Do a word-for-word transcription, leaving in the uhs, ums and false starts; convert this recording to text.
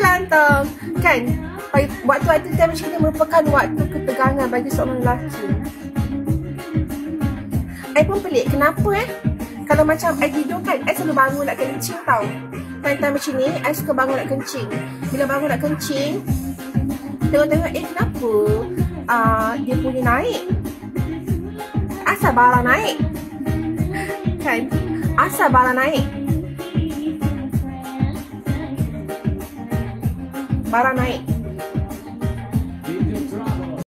terlantang. Kan? Waktu-waktu time macam ni merupakan waktu ketegangan bagi seorang lelaki. I pun pelik, kenapa eh? Kalau macam I tidur kan, I selalu bangun nak kencing tau. Time-time macam ni, I suka bangun nak kencing. Bila bangun nak kencing, tengok-tengok, eh kenapa uh, dia punya naik? Asal bara naik? Kan? Asal bara naik? Bara naik.